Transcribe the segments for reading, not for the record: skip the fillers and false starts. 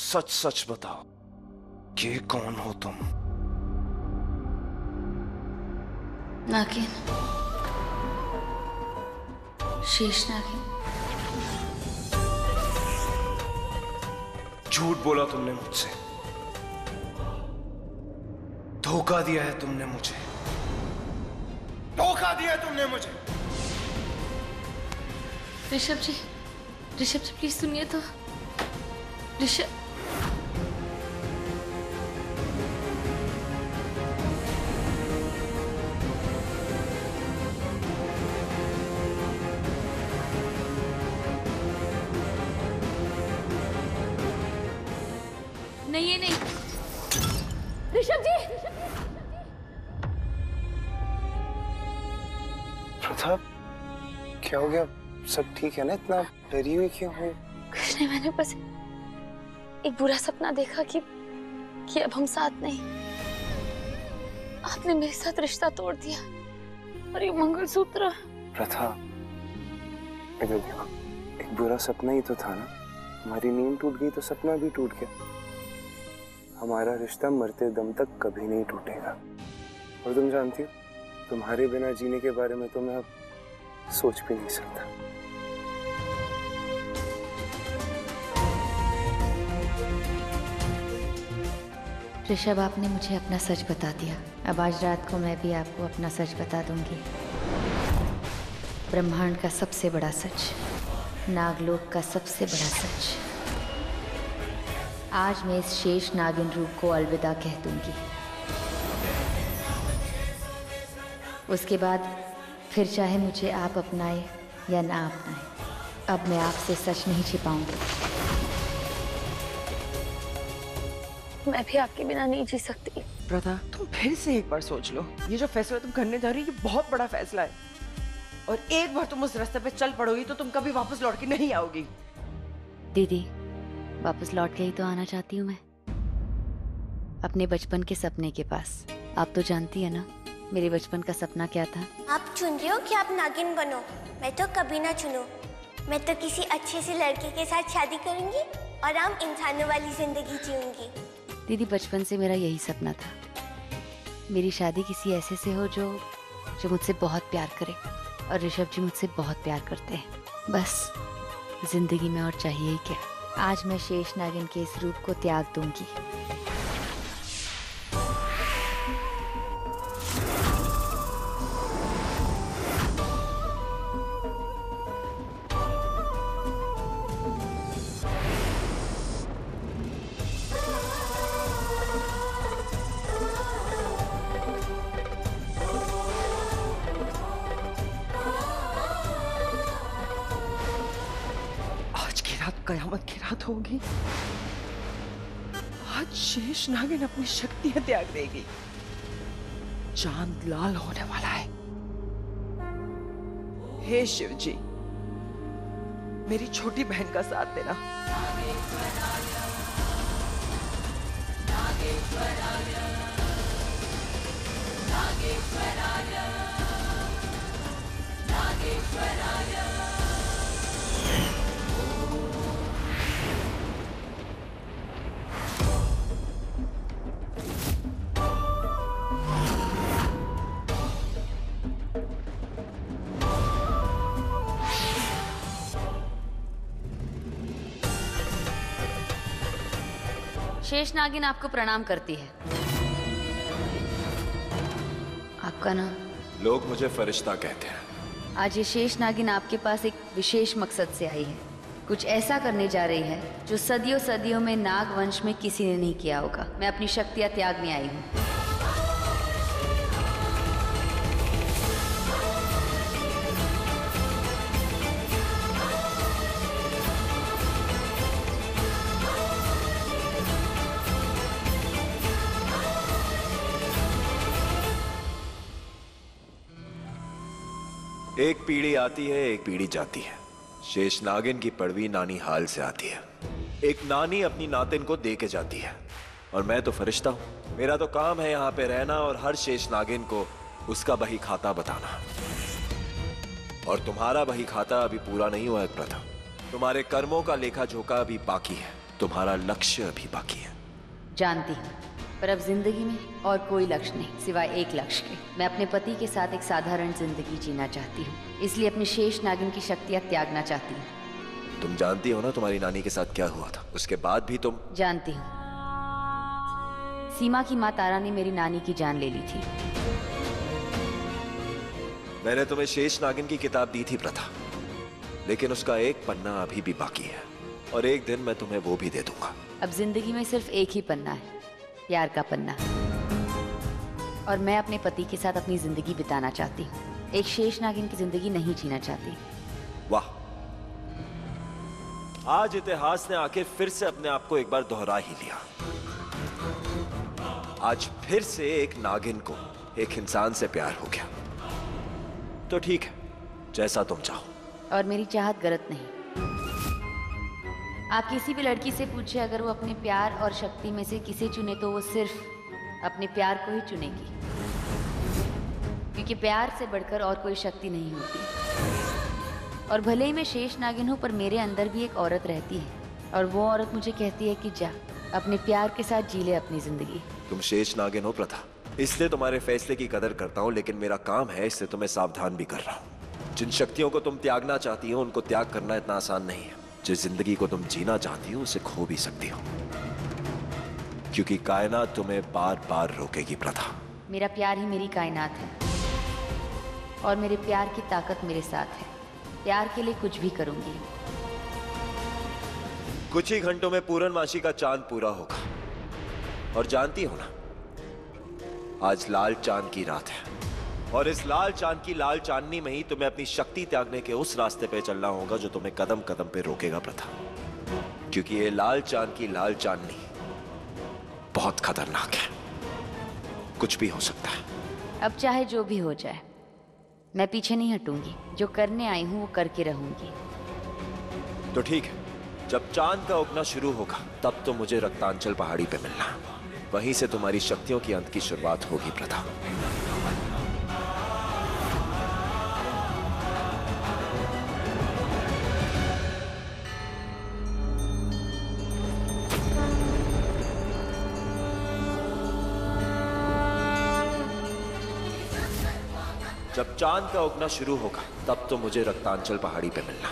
सच सच बताओ कि कौन हो तुम? नागिन, शेष नागिन। झूठ बोला तुमने मुझसे, धोखा दिया है तुमने मुझे, धोखा दिया है तुमने मुझे। ऋषभ जी प्लीज सुनिए तो। ऋषभ, नहीं, ये नहीं। ऋषभ जी! प्रथा, क्या हो गया? सब ठीक है ना? इतना डरी हुई क्यों हो? कुछ नहीं, मैंने बस एक बुरा सपना देखा कि अब हम साथ नहीं। आपने मेरे साथ रिश्ता तोड़ दिया और ये मंगलसूत्र। प्रथा, इधर देखो, एक बुरा सपना ही तो था ना। हमारी नींद टूट गई तो सपना भी टूट गया। हमारा रिश्ता मरते दम तक कभी नहीं टूटेगा। और तुम जानती हो, तुम्हारे बिना जीने के बारे में तो मैं अब सोच भी नहीं सकता। ऋषभ, आपने मुझे अपना सच बता दिया। अब आज रात को मैं भी आपको अपना सच बता दूंगी। ब्रह्मांड का सबसे बड़ा सच, नागलोक का सबसे बड़ा सच। आज मैं इस शेष नागिन रूप को अलविदा कह दूंगी। उसके बाद फिर चाहे मुझे आप अपनाए या ना अपनाए, अब मैं आपसे सच नहीं छिपाऊंगी। मैं भी आपके बिना नहीं जी सकती। प्रथा, तुम फिर से एक बार सोच लो। ये जो फैसला तुम करने जा रही हो, ये बहुत बड़ा फैसला है। और एक बार तुम उस रास्ते पे चल पड़ोगी तो तुम कभी वापस लौट के नहीं आओगी। दीदी, वापस लौट के ही तो आना चाहती हूँ मैं, अपने बचपन के सपने के पास। आप तो जानती है ना मेरे बचपन का सपना क्या था। आप चुन रहे हो कि आप नागिन बनो? मैं तो कभी ना चुनूं। मैं तो किसी अच्छे से लड़के के साथ शादी करूंगी और आम इंसानों वाली जिंदगी जीऊंगी। दीदी, बचपन से मेरा यही सपना था, मेरी शादी किसी ऐसे से हो जो मुझसे बहुत प्यार करे। और ऋषभ जी मुझसे बहुत प्यार करते हैं। बस जिंदगी में और चाहिए ही क्या। आज मैं शेष नागिन के इस रूप को त्याग दूंगी। कयामत की रात होगी। आज शेष नागिन अपनी शक्तियां त्याग देगी। चांद लाल होने वाला है। हे शिव जी, मेरी छोटी बहन का साथ देना। शेष नागिन आपको प्रणाम करती है। आपका नाम? लोग मुझे फरिश्ता कहते हैं। आज ये शेष नागिन आपके पास एक विशेष मकसद से आई है। कुछ ऐसा करने जा रही है जो सदियों सदियों में नाग वंश में किसी ने नहीं किया होगा। मैं अपनी शक्तियां त्यागने आई हूँ। एक पीढ़ी आती है, एक पीढ़ी जाती है। शेष नागिन की पड़वी नानी हाल से आती है। एक नानी अपनी नातिन को दे के जाती है। और मैं तो फरिश्ता हूं। मेरा तो काम है यहाँ पे रहना और हर शेष नागिन को उसका बही खाता बताना। और तुम्हारा बही खाता अभी पूरा नहीं हुआ है प्रथा। तुम्हारे कर्मों का लेखा जोखा अभी बाकी है। तुम्हारा लक्ष्य अभी बाकी है। जानती हूँ, पर अब जिंदगी में और कोई लक्ष्य नहीं सिवाय एक लक्ष्य के। मैं अपने पति के साथ एक साधारण जिंदगी जीना चाहती हूँ, इसलिए अपनी शेष नागिन की शक्तियाँ त्यागना चाहती हूँ। तुम जानती हो ना तुम्हारी नानी के साथ क्या हुआ था? उसके बाद भी तुम। जानती हूँ, सीमा की माँ तारा ने मेरी नानी की जान ले ली थी। मैंने तुम्हें शेष नागिन की किताब दी थी प्रथा, लेकिन उसका एक पन्ना अभी भी बाकी है और एक दिन मैं तुम्हें वो भी दे दूंगा। अब जिंदगी में सिर्फ एक ही पन्ना है, प्यार का पन्ना, और मैं अपने पति के साथ अपनी जिंदगी बिताना चाहती हूँ। एक शेष नागिन की जिंदगी नहीं जीना चाहती। वाह, आज इतिहास ने आखिर फिर से अपने आप को एक बार दोहरा ही लिया। आज फिर से एक नागिन को एक इंसान से प्यार हो गया। तो ठीक है, जैसा तुम चाहो। और मेरी चाहत गलत नहीं। आप किसी भी लड़की से पूछे, अगर वो अपने प्यार और शक्ति में से किसे चुने तो वो सिर्फ अपने प्यार को ही चुनेगी, क्योंकि प्यार से बढ़कर और कोई शक्ति नहीं होती। और भले ही मैं शेष नागिन हूँ, पर मेरे अंदर भी एक औरत रहती है, और वो औरत मुझे कहती है कि जा अपने प्यार के साथ जी ले अपनी जिंदगी। तुम शेष नागिन हो प्रथा, इसलिए तुम्हारे फैसले की कदर करता हूं, लेकिन मेरा काम है इससे तुम्हें सावधान भी कर रहा हूं। जिन शक्तियों को तुम त्यागना चाहती हो उनको त्याग करना इतना आसान नहीं है। जिस जिंदगी को तुम जीना चाहती हो उसे खो भी सकती हो, क्योंकि कायनात तुम्हें बार बार रोकेगी प्रथा। मेरा प्यार ही मेरी कायनात है, और मेरे प्यार की ताकत मेरे साथ है। प्यार के लिए कुछ भी करूंगी। कुछ ही घंटों में पूर्णमासी का चांद पूरा होगा, और जानती हो ना, आज लाल चांद की रात है, और इस लाल चांद की लाल चांदनी में ही तुम्हें अपनी शक्ति त्यागने के उस रास्ते पे चलना होगा जो तुम्हें कदम कदम पे रोकेगा प्रथा, क्योंकि ये लाल चांद की लाल चांदनी बहुत खतरनाक है। कुछ भी हो सकता है। अब चाहे जो भी हो जाए, मैं पीछे नहीं हटूंगी। जो करने आई हूं वो करके रहूंगी। तो ठीक है, जब चांद का उगना शुरू होगा तब तो मुझे रक्तांचल पहाड़ी पे मिलना। वहीं से तुम्हारी शक्तियों की अंत की शुरुआत होगी प्रथा। जब चांद का उगना शुरू होगा तब तो मुझे रक्तांचल पहाड़ी पे मिलना।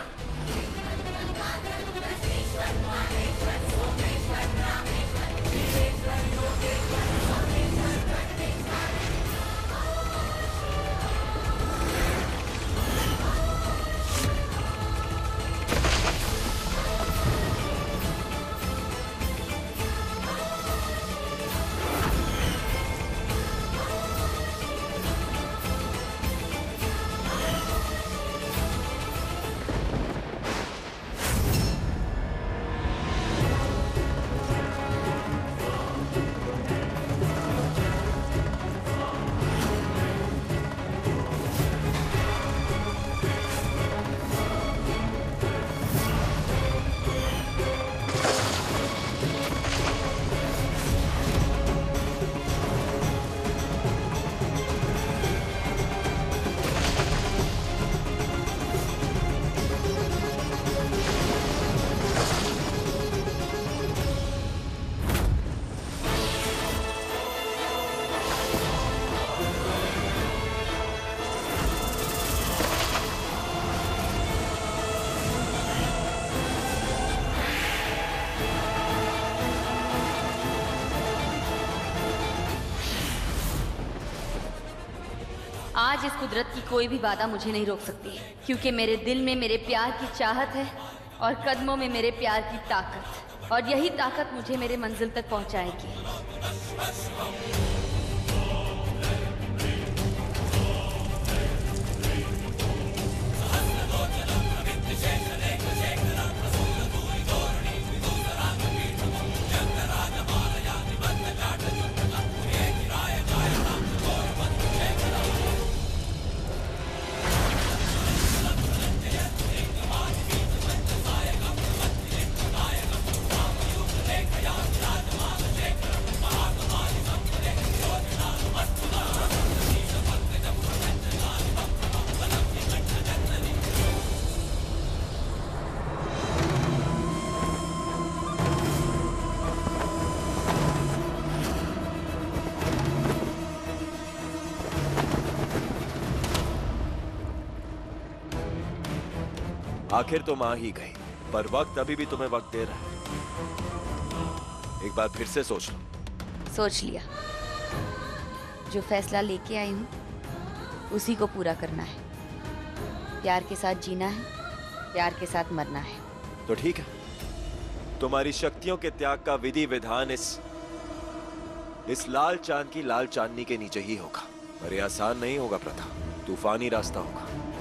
आज इस कुदरत की कोई भी बाधा मुझे नहीं रोक सकती, क्योंकि मेरे दिल में मेरे प्यार की चाहत है और कदमों में मेरे प्यार की ताकत, और यही ताकत मुझे मेरे मंजिल तक पहुंचाएगी। आखिर तुम आ ही गई, पर वक्त अभी भी तुम्हें वक्त दे रहा है। एक बार फिर से सोच लो। सोच लिया। जो फैसला लेके आई हूँ उसी को पूरा करना है। प्यार के साथ जीना है, प्यार के साथ मरना है। तो ठीक है, तुम्हारी शक्तियों के त्याग का विधि विधान इस लाल चांद की लाल चांदनी के नीचे ही होगा। पर यह आसान नहीं होगा प्रथा, तूफानी रास्ता होगा।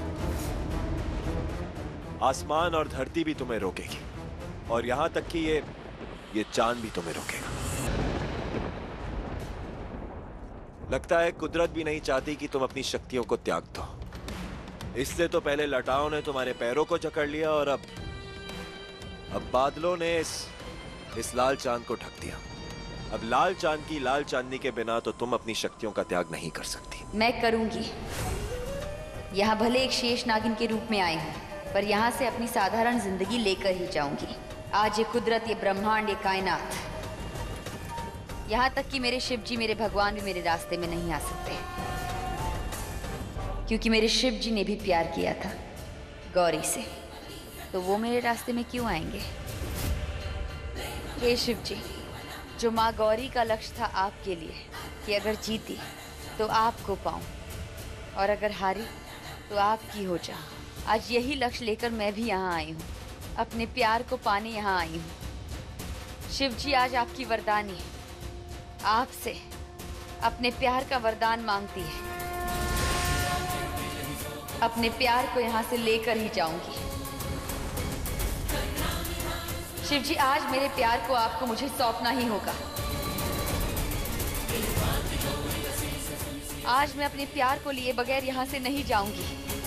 आसमान और धरती भी तुम्हें रोकेगी, और यहां तक कि ये चांद भी तुम्हें रोकेगा। लगता है कुदरत भी नहीं चाहती कि तुम अपनी शक्तियों को त्याग दो। इससे तो पहले लटाओं ने तुम्हारे पैरों को जकड़ लिया, और अब बादलों ने इस लाल चांद को ढक दिया। अब लाल चांद की लाल चांदनी के बिना तो तुम अपनी शक्तियों का त्याग नहीं कर सकती। मैं करूंगी। यहाँ भले एक शेष नागिन के रूप में आई हूँ, पर यहाँ से अपनी साधारण जिंदगी लेकर ही जाऊंगी। आज ये कुदरत, ये ब्रह्मांड, ये कायनात, यहाँ तक कि मेरे शिव जी, मेरे भगवान भी मेरे रास्ते में नहीं आ सकते, क्योंकि मेरे शिव जी ने भी प्यार किया था गौरी से, तो वो मेरे रास्ते में क्यों आएंगे? हे शिव जी, जो माँ गौरी का लक्ष्य था आपके लिए कि अगर जीती तो आपको पाऊं और अगर हारी तो आपकी हो जाऊं, आज यही लक्ष्य लेकर मैं भी यहाँ आई हूँ। अपने प्यार को पाने यहाँ आई हूँ। शिव जी, आज आपकी वरदानी आपसे अपने प्यार का वरदान मांगती है। अपने प्यार को यहाँ से लेकर ही जाऊंगी। शिव जी, आज मेरे प्यार को आपको मुझे सौंपना ही होगा। आज मैं अपने प्यार को लिए बगैर यहाँ से नहीं जाऊंगी।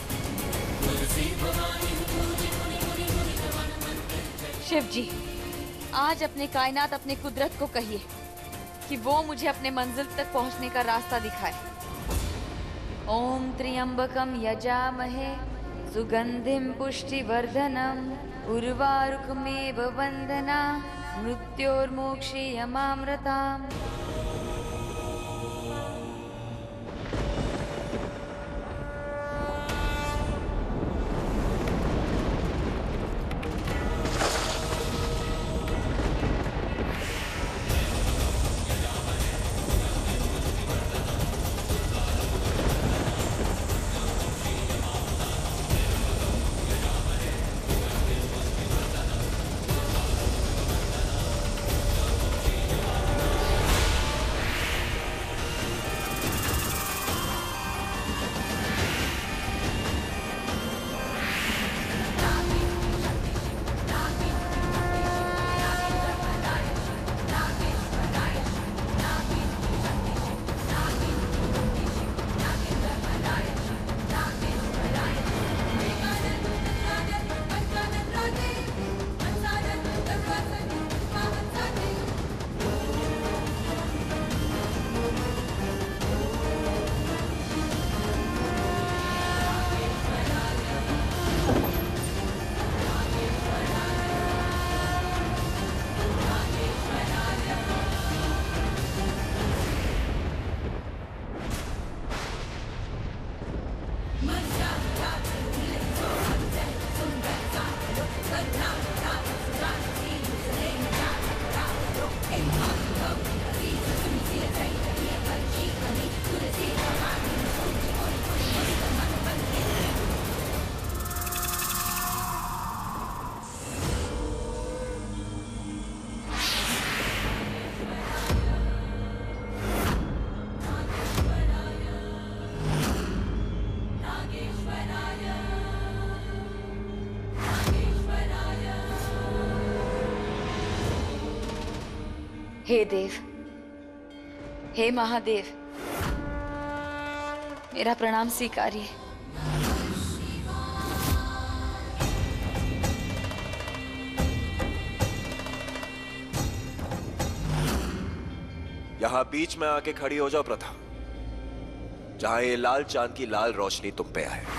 शिव जी, आज अपने कायनात, अपने कुदरत को कहिए कि वो मुझे अपने मंजिल तक पहुंचने का रास्ता दिखाए। ओम त्र्यंबकम यजामहे सुगंधिम पुष्टिवर्धनम उर्वारुकमेव वंदना मृत्योर्मोक्षीयमामृताम्। हे देव, हे महादेव, मेरा प्रणाम स्वीकारिए। यहां बीच में आके खड़ी हो जाओ प्रथा, जहां ये लाल चांद की लाल रोशनी तुम पे आए।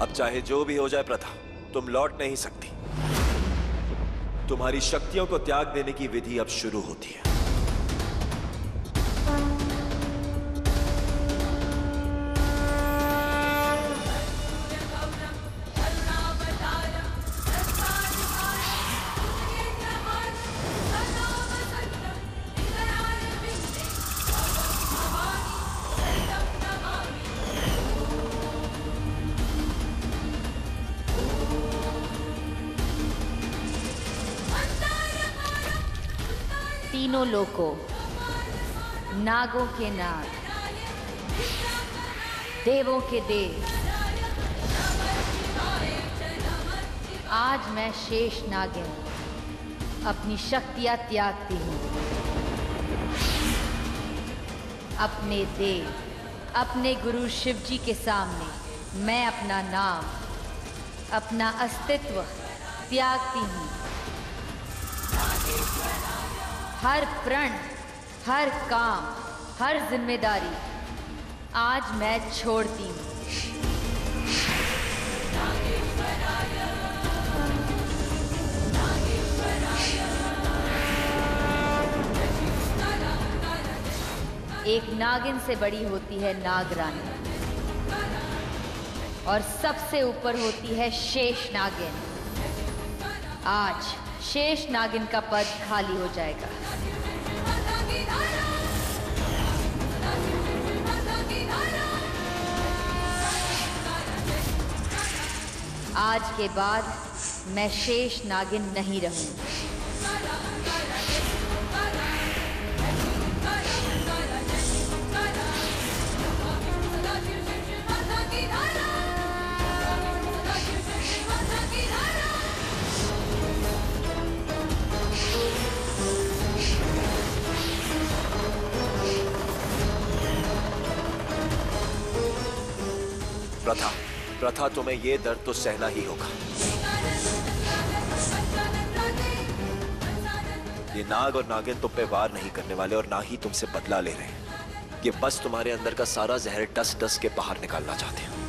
अब चाहे जो भी हो जाए प्रथा, तुम लौट नहीं सकती। तुम्हारी शक्तियों को त्याग देने की विधि अब शुरू होती है। तीनों लोगों, नागों के नाग, देवों के देव, आज मैं शेष नागिन अपनी शक्तियां त्यागती हूँ। अपने देव, अपने गुरु शिव जी के सामने मैं अपना नाम, अपना अस्तित्व त्यागती हूँ। हर प्रण, हर काम, हर जिम्मेदारी आज मैं छोड़ती हूँ। एक नागिन से बड़ी होती है नागरानी और सबसे ऊपर होती है शेष नागिन। आज शेष नागिन का पद खाली हो जाएगा। आज के बाद मैं शेष नागिन नहीं रहूंगी। प्रथा, प्रथा तुम्हें ये दर्द तो सहना ही होगा। ये नाग और नागिन तुम पे वार नहीं करने वाले और ना ही तुमसे बदला ले रहे हैं। ये बस तुम्हारे अंदर का सारा जहर डस डस के बाहर निकालना चाहते हैं।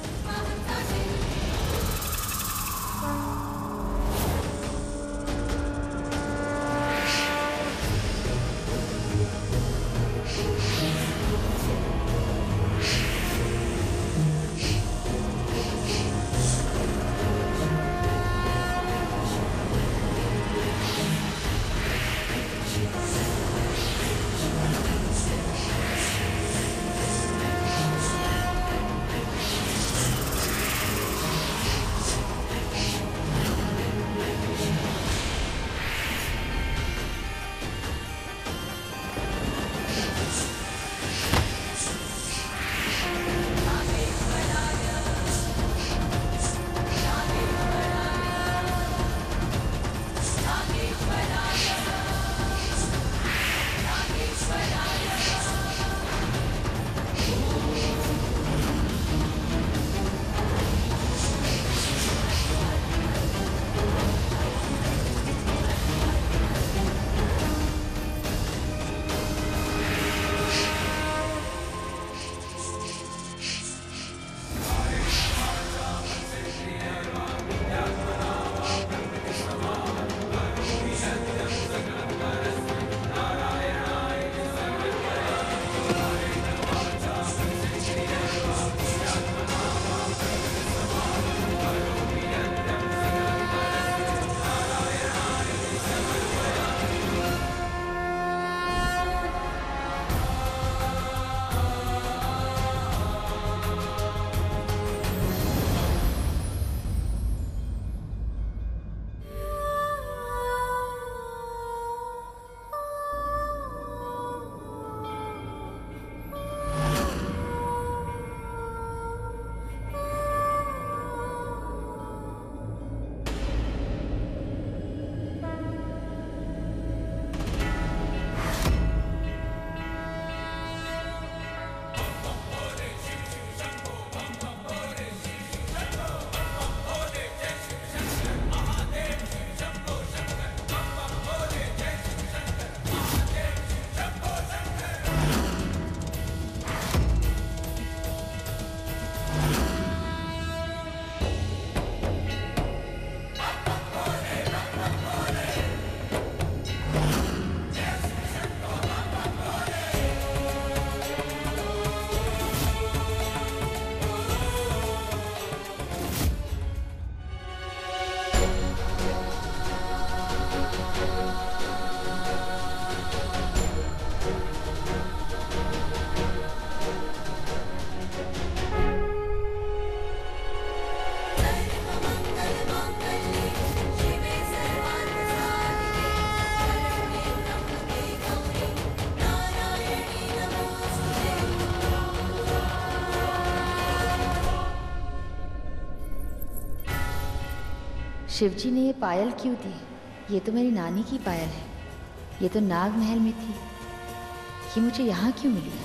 शिवजी ने ये पायल क्यों दी? ये तो मेरी नानी की पायल है। ये तो नाग महल में थी। ये मुझे यहाँ क्यों मिली?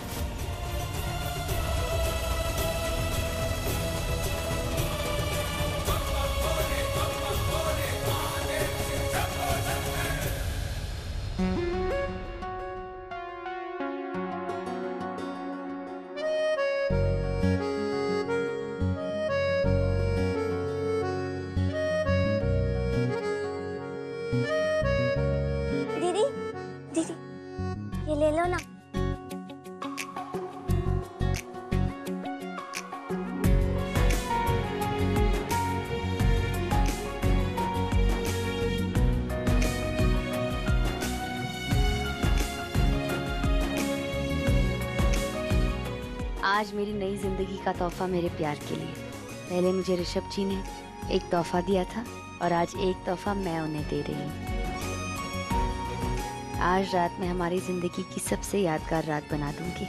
दीदी दीदी ये ले लो ना। आज मेरी नई जिंदगी का तोहफा मेरे प्यार के लिए। पहले मुझे ऋषभ जी ने एक तोहफा दिया था और आज एक तोहफा मैं उन्हें दे रही हूँ। आज रात मैं हमारी जिंदगी की सबसे यादगार रात बना दूंगी।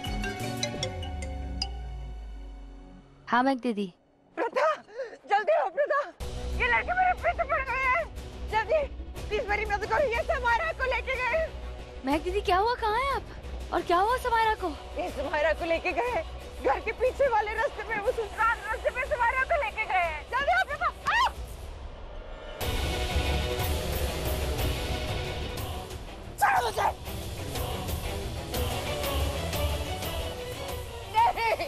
हाँ मैक दीदी। प्रथा, जल्दी हो प्रथा, ये लड़के मेरे पीछे पड़ गए हैं। जल्दी प्लीज मेरी मदद करो, ये समायरा को लेके गए। मैक दीदी क्या हुआ? कहाँ हैं आप? और क्या हुआ समायरा को? ये समायरा को लेके गए घर के पीछे वाले रास्ते में, उस रास्ते पे समायरा को लेके गए हैं। जल्दी आओ प्रथा, आओ। छोड़ो मुझे। नहीं।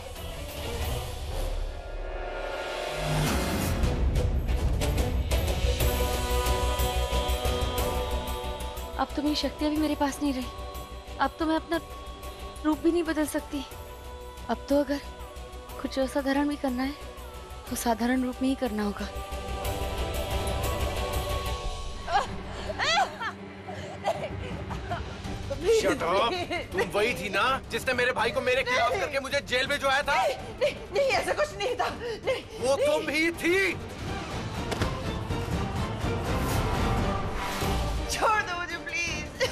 अब तो मेरी शक्तियां भी मेरे पास नहीं रही। अब तो मैं अपना रूप भी नहीं बदल सकती। अब तो अगर कुछ असाधारण भी करना है तो साधारण रूप में ही करना होगा। Shut up! तुम वही थी ना जिसने मेरे भाई को मेरे खिलाफ करके मुझे जेल भिजवाया था? नहीं, ऐसा कुछ नहीं था। नहीं, वो तुम ही थी। छोड़ दो मुझे प्लीज।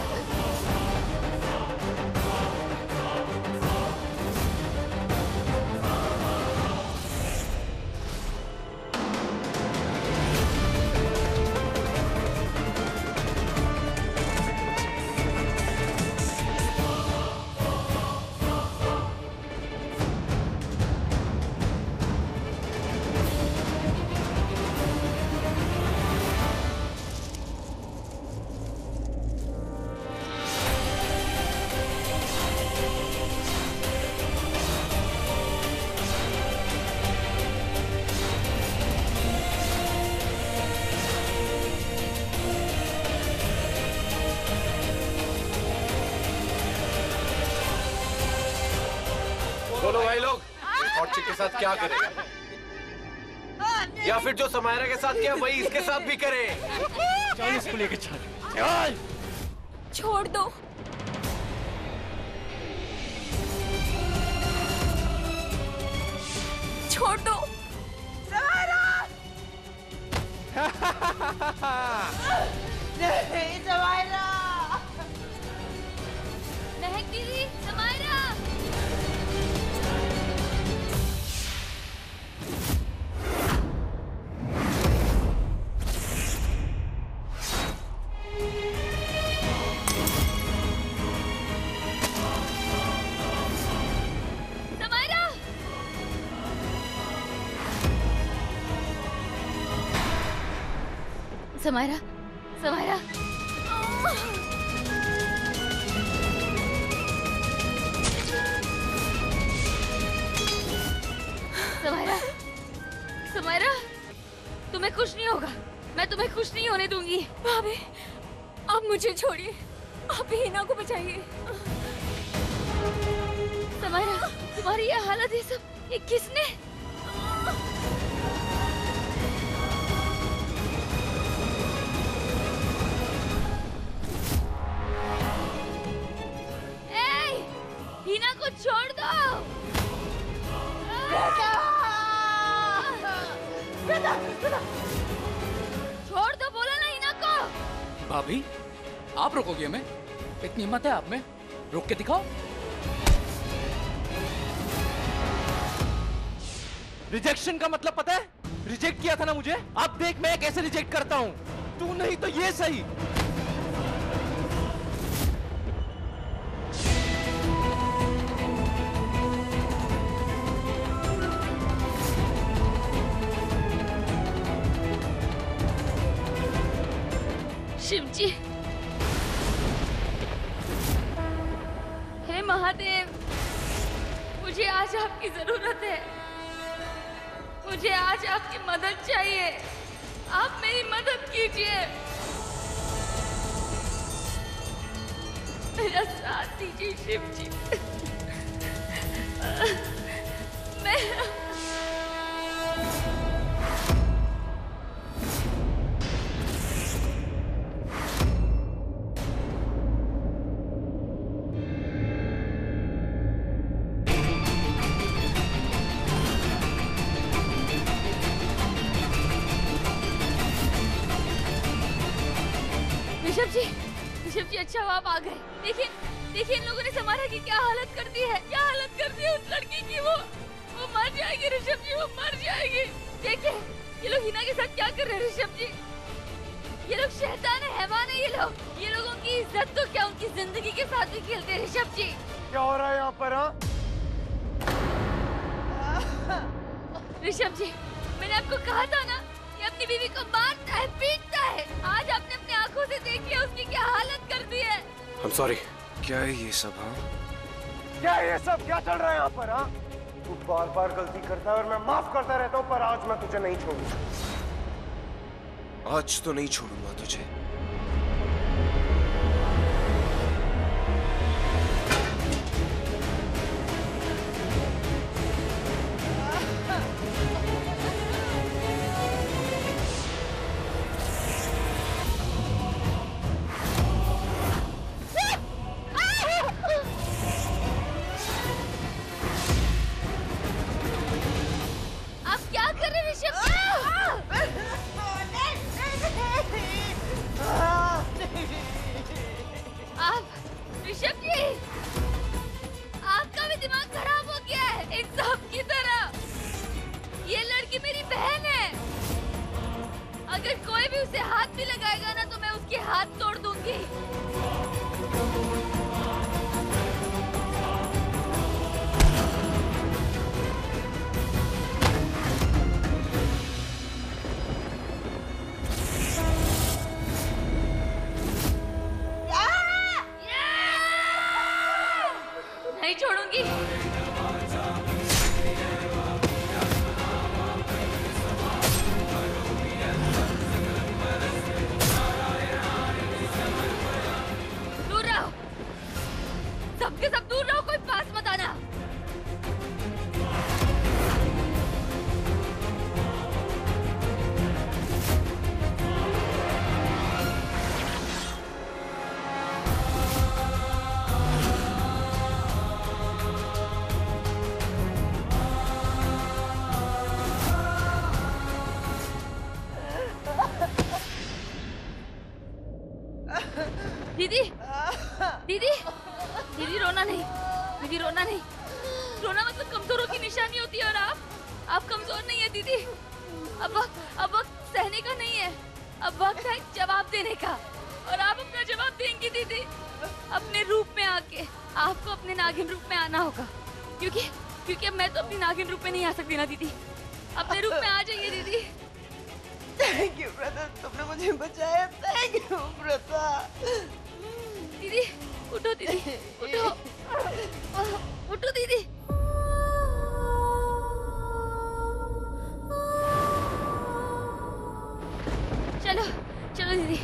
बोलो भाई लोग, हॉट चिक के साथ क्या करें? या फिर जो समायरा के साथ किया वही इसके साथ भी करे? चल इसको लेके चल। छोड़ दो। छोड़ दो। नहीं समायरा। महक दीदी, समायरा। समायरा, समायरा, समायरा, समायरा, तुम्हें कुछ नहीं होगा। मैं तुम्हें कुछ नहीं होने दूंगी। भाभी, आप मुझे छोड़िए। आप हिना को बचाइए। समायरा, तुम्हारी ये हालत, ये सब, ये किसने? हिना को छोड़ दो। छोड़ दो, बोला ना हिना को। भाभी, आप रोकोगे हमें? इतनी हिम्मत है आप में? रोक के दिखाओ। रिजेक्शन का मतलब पता है? रिजेक्ट किया था ना मुझे। अब देख मैं कैसे रिजेक्ट करता हूँ। तू नहीं तो ये सही। शिव जी, हे महादेव, मुझे आज आपकी जरूरत है। मुझे आज आपकी मदद चाहिए। आप मेरी मदद कीजिए, मेरा साथ दीजिए शिव जी। मैं ऋषभ जी, अच्छा आप आ गए। देखिए देखिए, इन लोगों ने समारा की क्या हालत कर दी है। क्या हालत कर दी है उस लड़की की। वो मर जाएगी ऋषभ जी, वो मर जाएगी। देखिए ये लोग हिना के साथ क्या कर रहे हैं ऋषभ जी। ये लोग शैतान है, हैवान है ये लोग। ये लोगों की इज्जत तो क्या, उनकी जिंदगी के साथ भी खेलते हैं ऋषभ जी। क्या हो रहा है यहाँ पर? ऋषभ जी, मैंने आपको कहा था ना, ये अपनी बीवी को मारता है, पीटता है। आज आपने अपनी आंखों से देखी है उसकी क्या हालत कर दी है। I'm sorry। क्या है ये सब? हाँ, क्या ये सब क्या चल रहा है यहाँ पर? हाँ, तू बार बार गलती करता है और मैं माफ करता रहता हूँ, पर आज मैं तुझे नहीं छोड़ूंगा। आज तो नहीं छोड़ूंगा तुझे। नहीं छोड़ूंगी। दूर रहो, सबके सब दूर रहो, कोई पास मत आना। दीदी, दीदी, दीदी रोना नहीं, दीदी रोना नहीं। रोना मतलब कमजोरों की निशानी होती है और आप कमजोर नहीं है दीदी। अब वक्त सहने का नहीं है, अब वक्त है जवाब देने का। और आप अपना जवाब देंगी दीदी, अपने रूप में आके। आपको अपने नागिन रूप में आना होगा, क्योंकि मैं तो अपनी नागिन रूप में नहीं आ सकती ना दीदी। अपने रूप में आ जाइए दीदी। थैंक यू ब्रदर, तुमने मुझे बचाया। Thank you brother. दीदी उठो, दीदी उठो, उठो दीदी। चलो चलो दीदी।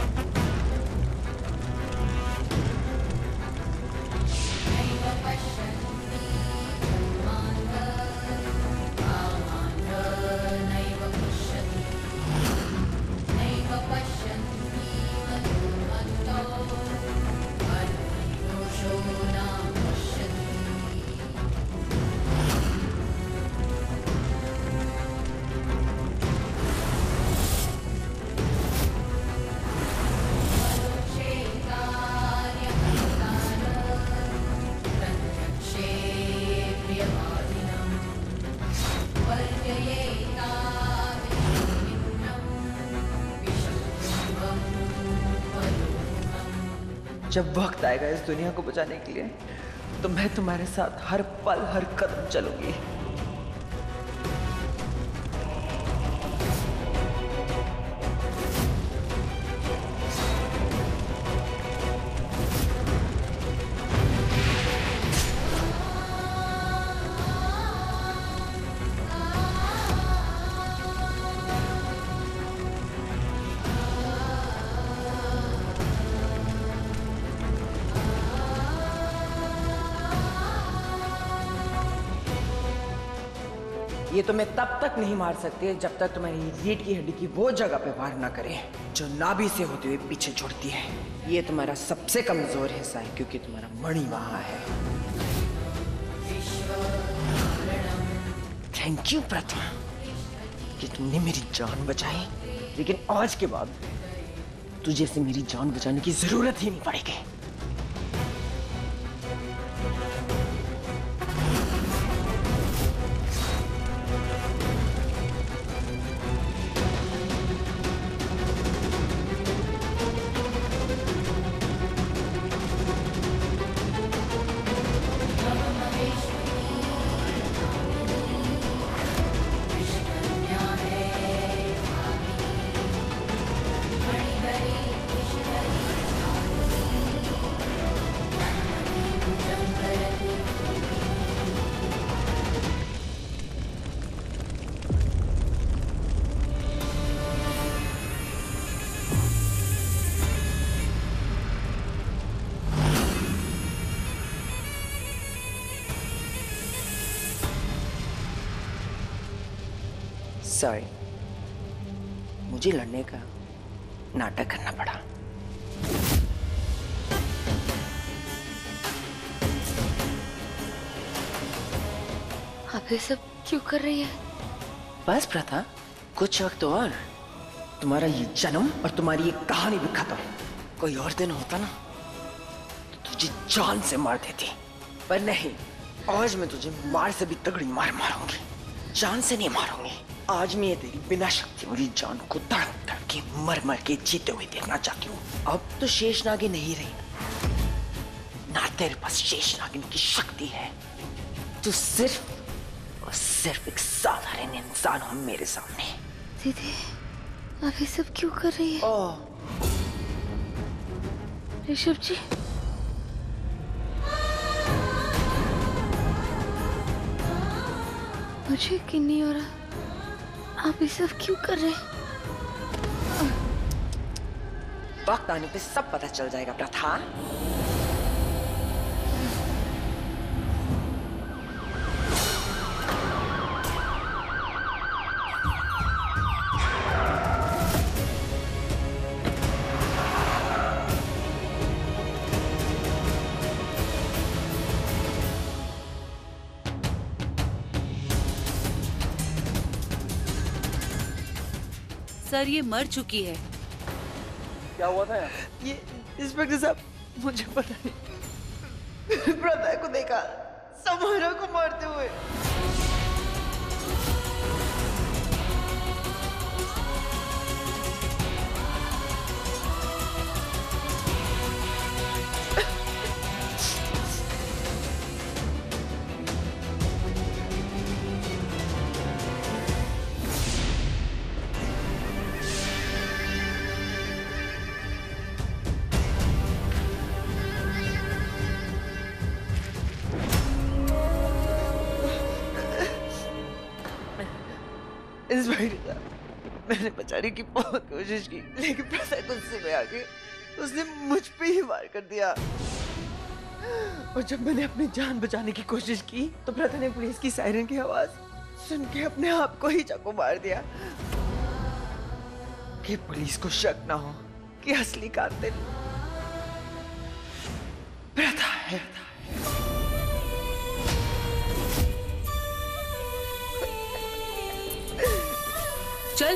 question. जब वक्त आएगा इस दुनिया को बचाने के लिए तो मैं तुम्हारे साथ हर पल हर कदम चलूंगी। ये तुम्हें तब तक नहीं मार सकते जब तक तुम्हारी रीढ़ की हड्डी की वो जगह पे वार ना करे जो नाभि से होते हुए पीछे जुड़ती है। ये तुम्हारा सबसे कमजोर हिस्सा है क्योंकि तुम्हारा मणि वहां है। थैंक यू प्रथा कि तुमने मेरी जान बचाई, लेकिन आज के बाद तुझे से मेरी जान बचाने की जरूरत ही नहीं पड़ेगी। सॉरी, मुझे लड़ने का नाटक करना पड़ा। आप ये सब क्यों कर रही है? बस प्रथा, कुछ वक्त और तुम्हारा ये जन्म और तुम्हारी ये कहानी भी खत्म। कोई और दिन होता ना तो तुझे जान से मार देती, पर नहीं, आज मैं तुझे मार से भी तगड़ी मार मारूंगी। जान से नहीं मारूंगी। आज मैं तेरी बिना शक्ति वाली जान को तड़प तड़प के मर मर के जीते हुए देखना चाहती हूँ। अब तो शेषनागिन नहीं रही ना, तेरे पास शेषनागिन की शक्ति है। तू सिर्फ और सिर्फ एक साधारण इंसान हो मेरे सामने। दीदी, आप ये सब क्यों कर रही है? ऋषभ जी, मुझे यकीन नहीं हो रहा, आप ये सब क्यों कर रहे हैं? वक्त आने पे सब पता चल जाएगा प्रथा। सर, ये मर चुकी है। क्या हुआ था यार? ये इंस्पेक्टर साहब, मुझे पता नहीं। प्रथा को देखा समारा को मारते हुए। इंस्पेक्टर साहब, मैंने बचाने की बहुत कोशिश की, लेकिन प्रथा गुस्से में आके उसने मुझ पे ही वार कर दिया। और जब मैंने अपनी जान बचाने की कोशिश की तो प्रथा ने पुलिस की सायरन की आवाज सुन के अपने आप को ही चाकू मार दिया कि पुलिस को शक ना हो कि असली कातिल प्रथा है। चल।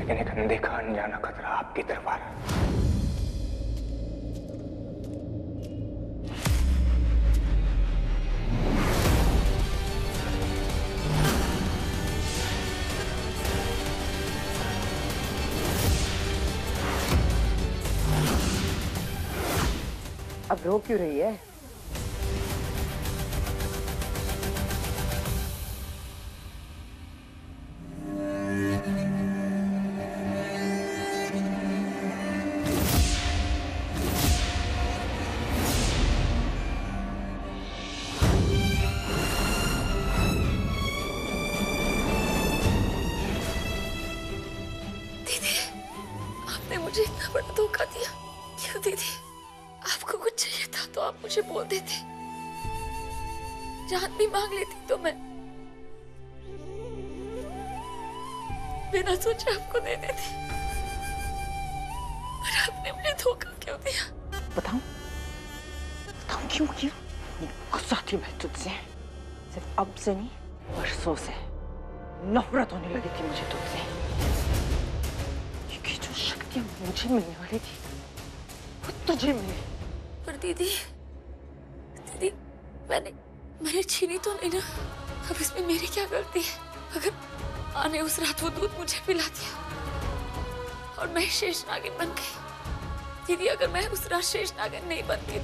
लेकिन एक अनदेखा अनजाना खतरा आपकी तरफ आ रहा है। अब रो क्यों रही है? दीदी, आपने मुझे इतना बड़ा धोखा दिया। क्यों दीदी? आपको कुछ चाहिए था तो आप मुझे बोल देते, जान भी मांग लेती तो मैं बिना सोचे आपको दे देती। पर आपने मुझे धोखा क्यों दिया? बताऊं? बताऊं क्यों किया? गुस्सा थी मैं तुझसे, सिर्फ अब से नहीं, बरसों से नफरत होने लगी थी मुझे तुझसे, क्योंकि जो शक्तियां मुझे मिलने वाली थी वो तुझे मिली। पर दीदी, दीदी मैंने छीनी तो नहीं ना? अब इसमें मेरी क्या गलती है? अगर आने उस रात वो दूध मुझे पिला दिया और मैं शेष नागिन बन गई। दीदी, अगर मैं उस रात शेष नागिन नहीं बनती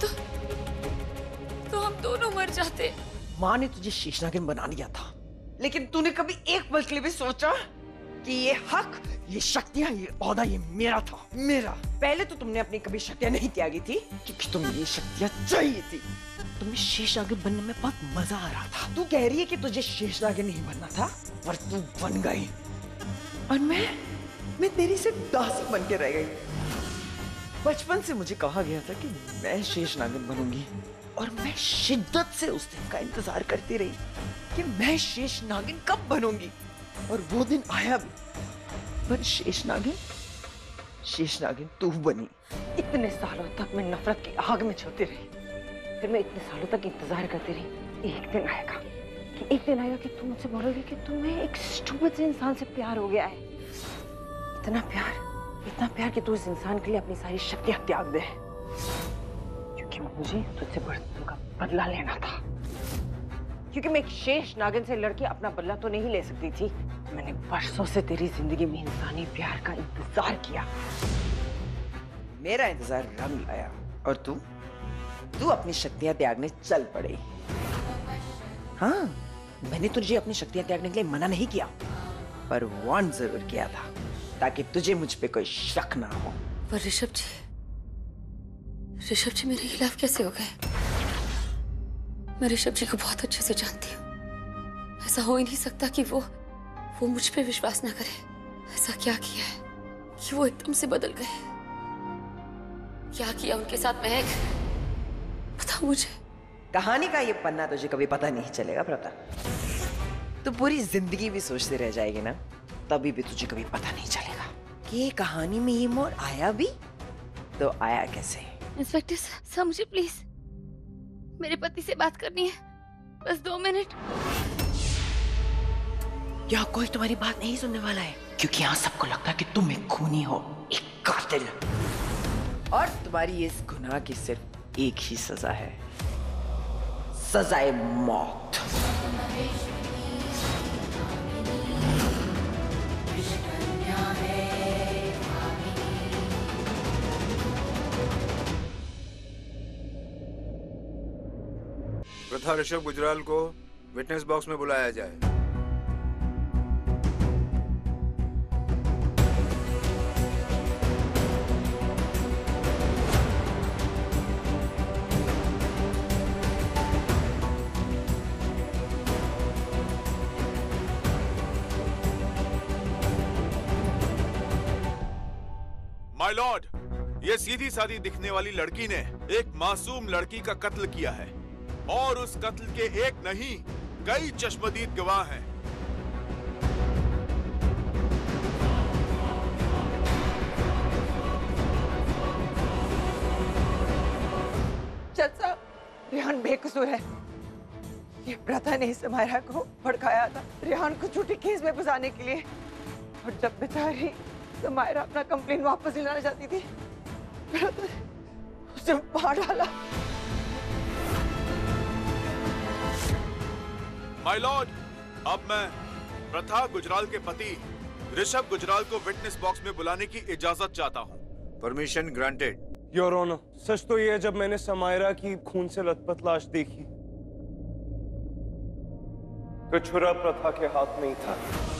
तो हम दोनों मर जाते। माँ ने तुझे शेष नागिन बना दिया था, लेकिन तूने कभी एक पल के लिए भी सोचा कि ये हक, ये शक्तियां, ये ओहदा, ये मेरा था, मेरा। पहले तो तुमने अपनी कभी शक्तियां नहीं त्यागी थी क्योंकि तुम्हें ये शक्तियां चाहिए थी। तुम्हें शेष नागिन बनने में बहुत मजा आ रहा था। तू कह रही है कि तुझे शेष नागिन नहीं बनना था, पर तू बन गई और मैं तेरी सिर्फ दासी बन के रह गई। बचपन से मुझे कहा गया था कि मैं शेष नागिन बनूंगी और मैं शिद्दत से उस दिन का इंतजार करती रही कि मैं शेष नागिन कब बनूंगी, और वो दिन आया भी। पर शेष नागिन तू बनी। इतने सालों तक मैं नफरत की आग में जलती रही, फिर मैं इतने सालों तक इंतजार करती रही। एक दिन आएगा कि तू मुझसे बोलोगी कि तुम्हें एक स्टूपिड से इंसान से प्यार हो गया है। इतना प्यार कि तू इस इंसान के लिए अपनी सारी शक्तियां त्याग दे, क्योंकि मुझे तुझसे बरसों का बदला लेना था। क्योंकि मैं एक शेष नागिन से लड़के अपना बदला तो नहीं ले सकती थी। मैंने बरसों से तेरी जिंदगी में इंसानी प्यार का इंतजार किया। मेरा इंतजार रंग लाया और तू अपनी शक्तियां त्यागने चल पड़ी। हाँ, मैंने तुझे अपनी शक्तियां त्यागने के लिए मना नहीं किया, पर वार्न जरूर किया था ताकि तुझे मुझ पे कोई शक ना हो। पर ऋषभ जी मेरे खिलाफ कैसे हो गए? मैं ऋषभ जी को बहुत अच्छे से जानती हूँ। ऐसा हो ही नहीं सकता कि वो मुझ पे विश्वास ना करे। ऐसा क्या किया है कि वो एकदम से बदल गए? क्या किया उनके साथ महक? बताओ मुझे। कहानी का ये पन्ना तुझे कभी पता नहीं चलेगा प्रभा। तू पूरी जिंदगी भी सोचते रह जाएगी ना, तभी भी तुझे कभी पता नहीं चलेगा कि ये कहानी में ये मोड़ आया भी तो आया कैसे। इंस्पेक्टर सर, मुझे प्लीज मेरे पति से बात करनी है, बस 2 मिनट। क्या कोई तुम्हारी बात नहीं सुनने वाला है? क्योंकि यहाँ सबको लगता है कि तुम एक खूनी हो, एक कातिल, और तुम्हारी इस गुनाह की सिर्फ एक ही सजा है, सजाए मौत। प्रथा ऋषभ गुजराल को विटनेस बॉक्स में बुलाया जाए। माय लॉर्ड, ये सीधी सादी दिखने वाली लड़की ने एक मासूम लड़की का कत्ल किया है, और उस कत्ल के एक नहीं कई चश्मदीद गवाह हैं। जज साहब, रेहान बेकसूर है। ये प्रथा ने इस मायरा को भड़काया था रेहान को झूठे केस में फंसाने के लिए, और जब बेचारी तो मायरा अपना कंप्लेन वापस लेना चाहती थी, मेरा तो उसे मार डाला। माय लॉर्ड, अब मैं प्रथा गुजराल के पति ऋषभ गुजराल को विटनेस बॉक्स में बुलाने की इजाजत चाहता हूँ। Permission granted. योर ऑनर, सच तो ये है जब मैंने समायरा की खून से लथपथ लाश देखी तो छुरा प्रथा के हाथ में ही था।